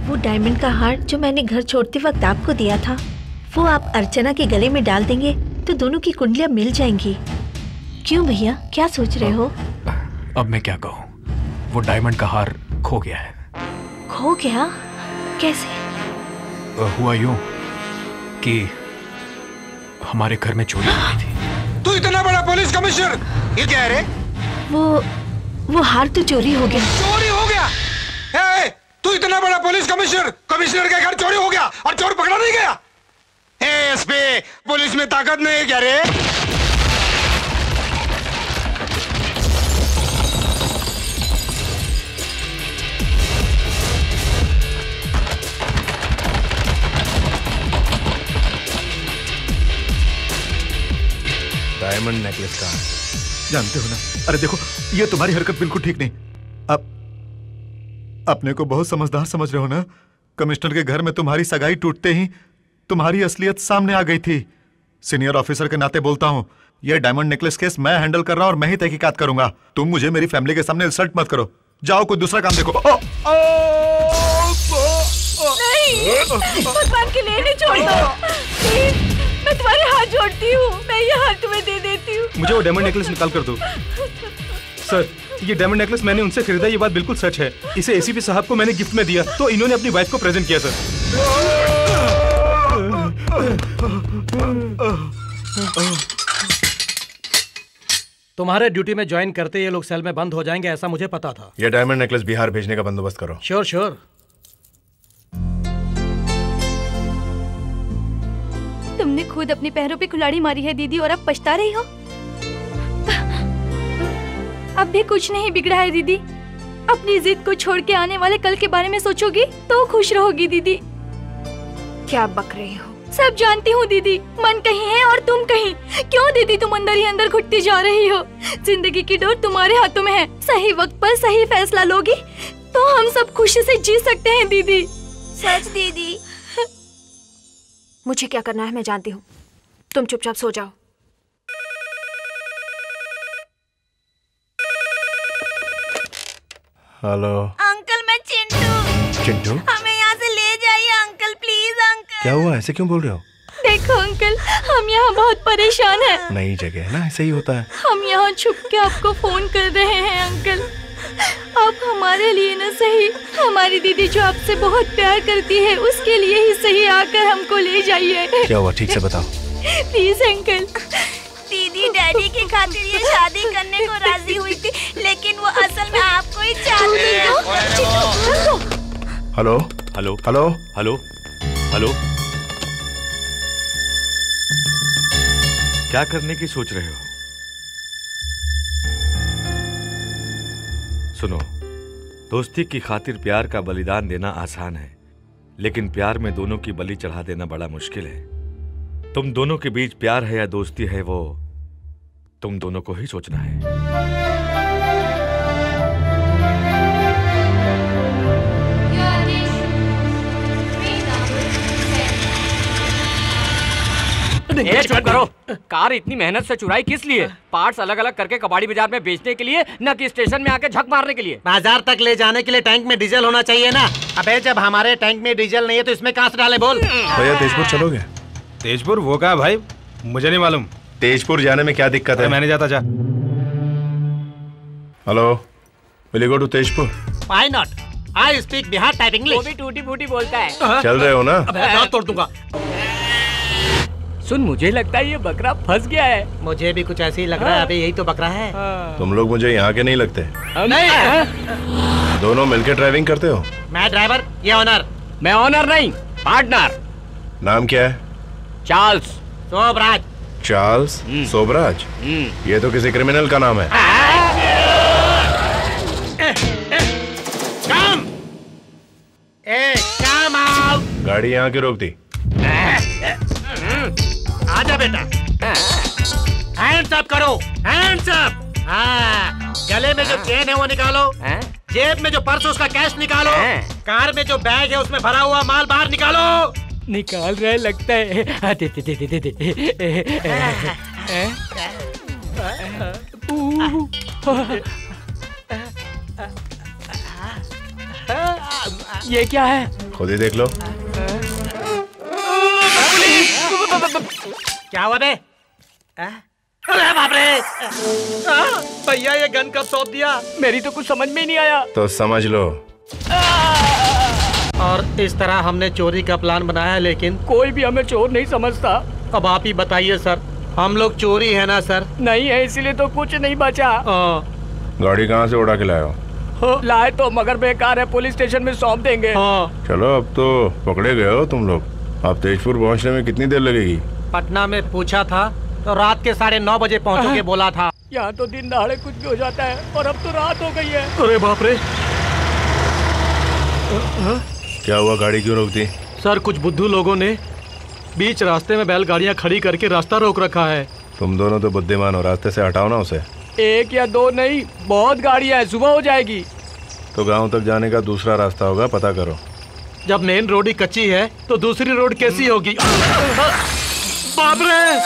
वो डायमंड का हार जो मैंने घर छोड़ते वक्त आपको दिया था, वो आप अर्चना के गले में डाल देंगे तो दोनों की कुंडलियां मिल जाएंगी। क्यों भैया, क्या सोच रहे हो? अब मैं क्या कहूँ, वो डायमंड का हार खो गया है। खो गया? कैसे? हुआ यूं कि हमारे घर में चोरी हो गई थी। तू इतना बड़ा पुलिस कमिश्नर, ये क्या है रे? वो हार तो चोरी हो गया। चोरी हो गया? ए, तू इतना बड़ा पुलिस कमिश्नर, कमिश्नर के घर चोरी हो गया और चोर पकड़ा नहीं गया? एसपी, पुलिस में ताकत नहीं है क्या रे? डायमंड नेकलेस का जानते हो ना, अरे देखो ये तुम्हारी हरकत बिल्कुल ठीक नहीं। अब अपने को बहुत समझदार समझ रहे हो ना? कमिश्नर के घर में तुम्हारी सगाई टूटते ही तुम्हारी असलियत सामने आ गई थी। सीनियर ऑफिसर के नाते बोलता हूँ, ये डायमंड नेकलेस केस मैं हैंडल कर रहा हूँ और मैं ही तहकीकात करूंगा। तुम मुझे मेरी फैमिली के सामने इंसल्ट मत करो। जाओ कोई दूसरा काम देखो। नहीं, भगवान के लिए नहीं, छोड़ दो प्लीज। मैं तुम्हारे हाथ जोड़ती हूँ, मैं ये हाथ तुम्हें दे देती हूँ। मुझे वो डायमंड नेकलेस निकाल कर दो। सर, ये डायमंड नेकलेस मैंने उनसे खरीदा, ये बात बिल्कुल सच है। इसे एसीपी साहब को मैंने गिफ्ट में दिया तो इन्होंने अपनी वाइफ को प्रेजेंट किया। सर तुम्हारे ड्यूटी में ज्वाइन करते ये लोग सेल में बंद हो जाएंगे, ऐसा मुझे पता था। ये डायमंड नेकलेस बिहार भेजने का बंदोबस्त करो। Sure sure. तुमने खुद अपने पैरों पे कुल्हाड़ी मारी है दीदी, और अब पछता रही हो। अब भी कुछ नहीं बिगड़ा है दीदी। अपनी जिद को छोड़ के आने वाले कल के बारे में सोचोगी तो खुश रहोगी दीदी। क्या बक रही हो? सब जानती हूँ दीदी, मन कहीं है और तुम कहीं। क्यों दीदी तुम अंदर ही अंदर घुटती जा रही हो? जिंदगी की डोर तुम्हारे हाथों में है। सही वक्त पर सही फैसला लोगी तो हम सब खुशी से जी सकते हैं दीदी। सच दीदी। मुझे क्या करना है मैं जानती हूँ, तुम चुपचाप सो जाओ। हेलो अंकल, मैं चिंटू। चिंटू, हमें यहाँ से ले जाइए अंकल, प्लीज अंकल। क्या हुआ? ऐसे क्यों बोल रहे हो? देखो अंकल, हम यहाँ बहुत परेशान हैं। नई जगह है ना, ऐसे ही होता है। हम यहाँ छुप के आपको फोन कर रहे हैं अंकल। आप हमारे लिए न सही, हमारी दीदी जो आपसे बहुत प्यार करती है उसके लिए ही सही आकर हमको ले जाइए। क्या हुआ, ठीक से बताओ। Please uncle. दीदी डैडी की खातिर ये शादी करने को राजी हुई थी, लेकिन वो असल में आपको ही चाहती है। Hello hello hello hello hello, क्या करने की सोच रहे हो? सुनो, दोस्ती की खातिर प्यार का बलिदान देना आसान है, लेकिन प्यार में दोनों की बलि चढ़ा देना बड़ा मुश्किल है। तुम दोनों के बीच प्यार है या दोस्ती है, वो तुम दोनों को ही सोचना है। चुप करो। कार इतनी मेहनत से चुराई किस लिए? पार्ट्स अलग अलग करके कबाड़ी बाजार में बेचने के लिए, न कि स्टेशन में आके झक मारने के लिए। बाजार तक ले जाने के लिए टैंक में डीजल होना चाहिए ना। अबे जब हमारे टैंक में डीजल नहीं है तो इसमें कहां से डाले? बोल। भैया तेजपुर चलोगे? तेजपुर वो कहा भाई, मुझे नहीं मालूम। तेजपुर जाने में क्या दिक्कत है? मैं नहीं जाता। जा। Hello, will you go to Tezpur? Why not? I speak Bihar type English. वो भी टूटी फूटी बोलता है। चल रहे हो ना? दांत तोड़ दूंगा। सुन, मुझे लगता है ये बकरा फंस गया है। मुझे भी कुछ ऐसे ही लग रहा है। अबे यही तो बकरा है। तुम लोग मुझे यहाँ के नहीं लगते। नहीं। दोनों मिलकर ड्राइविंग करते हो? मैं ड्राइवर, ये ऑनर। मैं ऑनर नहीं, पार्टनर। नाम क्या है? चार्ल्स सोबराज। चार्ल्स सोबराज? ये तो किसी क्रिमिनल का नाम है। कम आओ। गाड़ी यहाँ की रोक दी। आजा बेटा। हैंड्स अप करो, हैंड्स अप। हाँ, गले में जो चेन है वो निकालो। जेब में जो पर्स उसका कैश निकालो। कार में जो बैग है उसमें भरा हुआ माल बाहर निकालो। निकाल रहे लगता है। ये क्या है? खुद ही देख लो। क्या हुआ बे? अरे बाप रे! भैया ये गन कब सौंप दिया? मेरी तो कुछ समझ में ही नहीं आया। तो समझ लो। और इस तरह हमने चोरी का प्लान बनाया है, लेकिन कोई भी हमें चोर नहीं समझता। अब आप ही बताइए सर, हम लोग चोरी है ना सर? नहीं है, इसीलिए तो कुछ नहीं बचा। गाड़ी कहाँ से उड़ा के लाए हो? लाए तो मगर बेकार है, पुलिस स्टेशन में सौंप देंगे। चलो अब तो पकड़े गए हो तुम लोग। अब तेजपुर पहुँचने में कितनी देर लगेगी? पटना में पूछा था तो रात के 9:30 बजे पहुँचोगे बोला था। यहाँ तो दिन दहाड़े कुछ भी हो जाता है और अब तो रात हो गई है। अरे बाप रे! क्या हुआ, गाड़ी क्यों रोक दी? सर कुछ बुद्धू लोगों ने बीच रास्ते में बैलगाड़ियाँ खड़ी करके रास्ता रोक रखा है। तुम दोनों तो बुद्धिमान हो, रास्ते से हटाओ ना उसे। एक या दो नहीं, बहुत गाड़ियाँ है, सुबह हो जाएगी। तो गांव तक जाने का दूसरा रास्ता होगा, पता करो। जब मेन रोड ही कच्ची है तो दूसरी रोड कैसी होगी? बाप रे!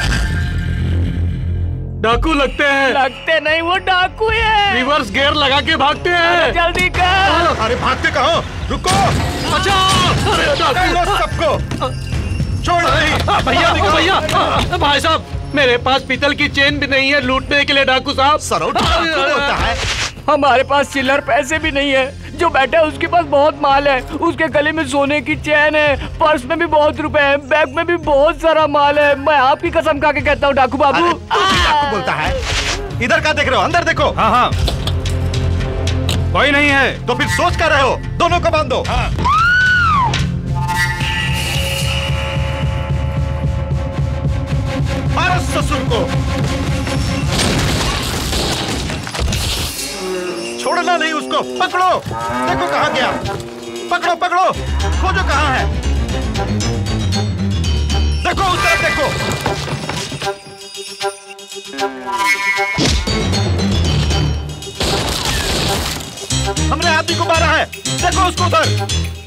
डाकू लगते हैं। लगते नहीं, वो डाकू है। रिवर्स गियर लगा के भागते हैं। जल्दी कर। अरे भागते कहाँ? रुको! बचाओ! अरे डाकू! सबको छोड़ नहीं। भैया देखो भैया! भाई साहब, मेरे पास पीतल की चेन भी नहीं है लूटने के लिए डाकू साहब। सरोज डाकू बोलता है। हमारे पास चिल्लर पैसे भी नहीं है। जो बैठा है उसके पास बहुत माल है। उसके गले में सोने की चैन है, पर्स में भी बहुत रुपए हैं, बैग में भी बहुत सारा माल है। मैं आपकी कसम खा के कहता हूँ डाकू बाबू। डाकू बोलता है। इधर क्या देख रहे हो? अंदर देखो। हाँ हाँ, कोई नहीं है। तो फिर सोच कर रहे हो? दोनों को बांध दो। मारो ससुर को। छोड़ना नहीं उसको। पकड़ो, देखो कहाँ गया। पकड़ो पकड़ो, खोजो कहाँ है। देखो उस तरफ देखो। हमने आदमी को मारा है, देखो उसको उधर।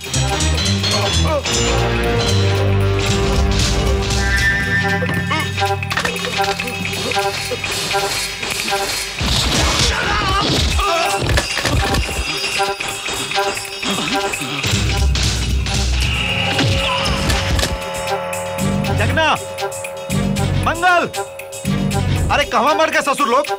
जगना, मंगल, अरे कहाँ मर गए ससुर लोग?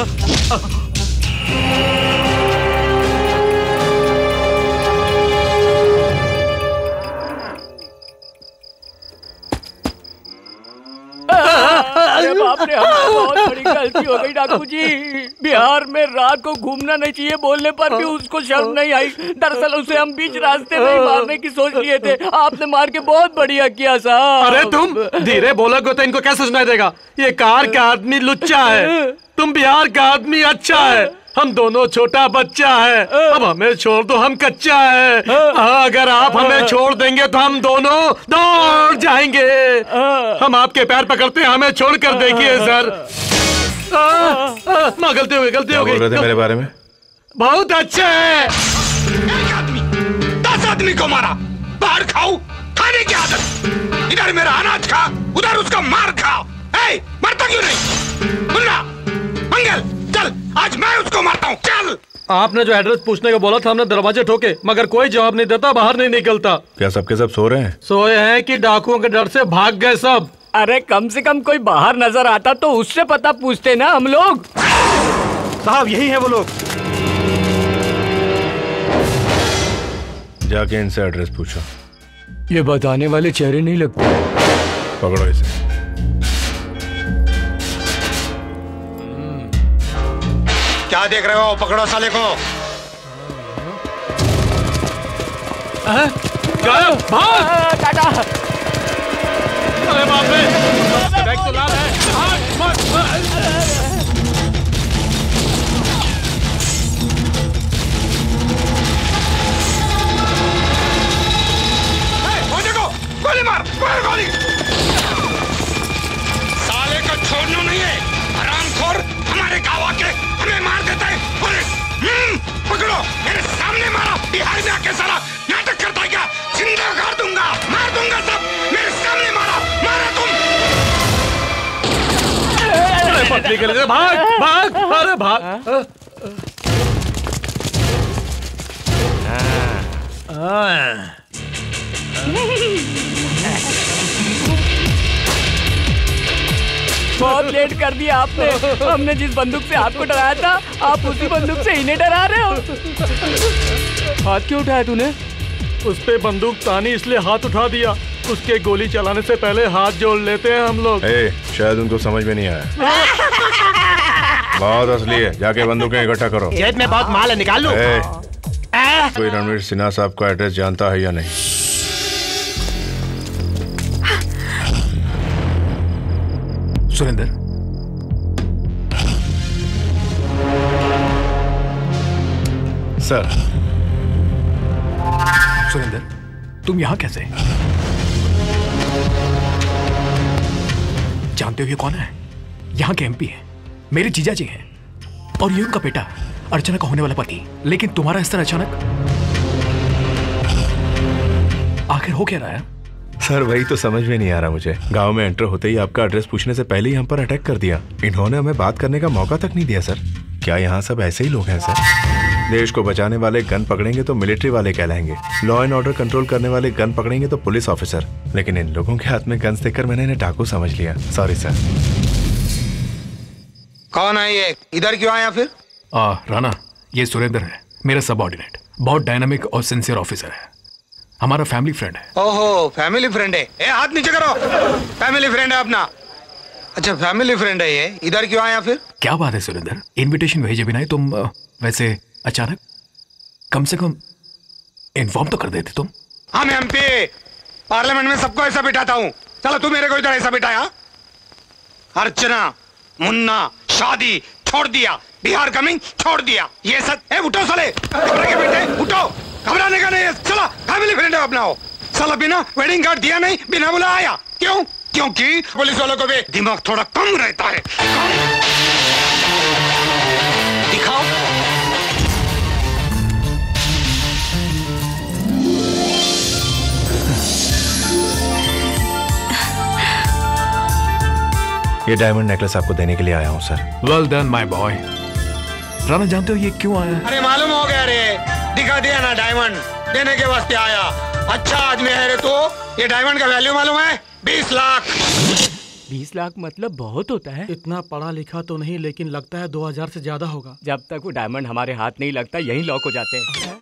अरे बाप रे, बहुत बड़ी गलती हो गई डाकू जी। बिहार में रात को घूमना नहीं चाहिए बोलने पर भी उसको शर्म नहीं आई। दरअसल उसे हम बीच रास्ते में ही मारने की सोच लिए थे। आपने मार के बहुत बढ़िया किया साहब। अरे तुम धीरे बोलोगे तो इनको कैसे सुनाई देगा? ये कार का आदमी लुच्चा है, तुम बिहार का आदमी अच्छा है। हम दोनों छोटा बच्चा है, अब हमें छोड़ दो, हम कच्चा है। अगर आप हमें छोड़ देंगे तो हम दोनों दौड़ जाएंगे। हम आपके पैर पकड़ते हैं, हमें छोड़ कर देखिए सर। माँ गलती हो गई, गलती हो गई। बोल रहे थे मेरे बारे में? बहुत अच्छे है। 1 आदमी 10 आदमी को मारा। बाहर खाओ, खाने की आदत। इधर मेरा अनाज खा, उधर उसका मार खाओ। मरता क्यों नहीं? मुन्ना, मंगल, चल आज मैं उसको मारता हूँ, चल। आपने जो एड्रेस पूछने को बोला था हमने दरवाजे ठोके, मगर कोई जवाब नहीं देता, बाहर नहीं निकलता। क्या सबके सब सो रहे हैं? सोए हैं कि डाकुओं के डर से भाग गए सब? अरे कम से कम कोई बाहर नजर आता तो उससे पता पूछते ना हम लोग। साहब यही है वो लोग। जाके इनसे एड्रेस पूछो। ये बताने वाले चेहरे नहीं लगते। पकड़ो इसे। क्या देख रहे हो? पकड़ो साले को। भाग! टाटा। अरे बाप रे, बैग तो लाल है। वो देखो, गोली मार, गोली। साले को छोड़ना नहीं है। हरामखोर हमारे गाँव आके हमें मार देता है। पकड़ो, मेरे सामने मारा। बिहार में आके साला नाटक करता है क्या? जिंदा गाड़ दूंगा, मार दूंगा सब। मेरे सामने मारा तुम। अरे पत्नी के लिए भाग भाग, अरे भाग। बहुत लेट कर दिया आपने। हमने जिस बंदूक से आपको डराया था, आप उसी बंदूक से इन्हें डरा रहे हो। हाथ क्यों उठाया तूने? उस पे बंदूक तानी इसलिए हाथ उठा दिया। उसके गोली चलाने से पहले हाथ जोड़ लेते हैं हम लोग। शायद उनको समझ में नहीं आया। बहुत असली है, जाके बंदूकें इकट्ठा करो। जेब में बहुत माल है, निकाल लो। कोई रणवीर सिन्हा साहब का एड्रेस जानता है या नहीं? सुरेंद्र, सर। सुरेंद्र, तुम यहां कैसे? जानते हो ये कौन है? यहाँ के एमपी है, मेरे जीजा जी हैं, और ये उनका बेटा, अर्चना का होने वाला पति। लेकिन तुम्हारा इस तरह अचानक आखिर हो क्या रहा है? सर वही तो समझ में नहीं आ रहा मुझे। गांव में एंटर होते ही आपका एड्रेस पूछने से पहले ही हम पर अटैक कर दिया। इन्होंने हमें बात करने का मौका तक नहीं दिया। सर क्या यहाँ सब ऐसे ही लोग हैं? सर देश को बचाने वाले गन पकड़ेंगे तो मिलिट्री वाले कहलाएंगे, लॉ एंड ऑर्डर कंट्रोल करने वाले गन पकड़ेंगे तो पुलिस ऑफिसर। लेकिन इन लोगों के हाथ में गन्स देखकर मैंने इन्हें डाकू समझ लिया। Sorry sir. कौन है ये? इधर क्यों आया फिर? राणा, ये सुरेंद्र है, मेरा सबऑर्डिनेट। बहुत डायनामिक और सिंसियर ऑफिसर है, हमारा फैमिली फ्रेंड है। ओहो, फैमिली फ्रेंड है। हाथ नीचे करो। फैमिली फ्रेंड है अपना। अच्छा, फैमिली फ्रेंड है ये। इधर क्यों आया फिर? क्या बात है सुरेंद्र, इनविटेशन भेजे बिना ही तुम वैसे अचानक? कम से कम इन्फॉर्म तो कर देते तुम। हाँ, मैं एमपी, पार्लियामेंट में सबको ऐसा बिठाता हूँ। चलो तू मेरे को इधर ऐसा बिठाया। अर्चना, मुन्ना, शादी छोड़ दिया, बिहार कमिंग छोड़ दिया, ये सब। उठो साले, घबरा के बैठे, उठो। घबराने का नहीं है। चलो फैमिली फ्रेंड है अपना हो। साला बिना वेडिंग कार्ड दिया नहीं, बिना बुला आया। क्यों? क्योंकि पुलिस वालों को भी दिमाग थोड़ा कम रहता है। दिखाओ। ये डायमंड नेकलेस आपको देने के लिए आया हूँ sir. Well done my boy. Rana, जानते हो ये क्यों आया? अरे मालूम हो गया रे, दिखा दिया ना, डायमंड देने के वास्ते आया। अच्छा आदमी है रे तू। ये डायमंड का वैल्यू मालूम है? 20 लाख। 20 लाख मतलब बहुत होता है। इतना पढ़ा लिखा तो नहीं, लेकिन लगता है 2000 से ज्यादा होगा। जब तक वो डायमंड हमारे हाथ नहीं लगता, यही लॉक हो जाते हैं।